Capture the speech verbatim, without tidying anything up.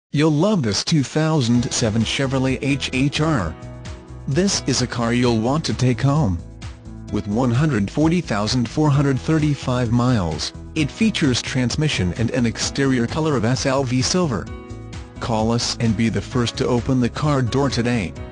You'll love this two thousand seven Chevrolet H H R. This is a car you'll want to take home. With one hundred forty thousand four hundred thirty-five miles, it features transmission and an exterior color of S L V silver. Call us and be the first to open the car door today.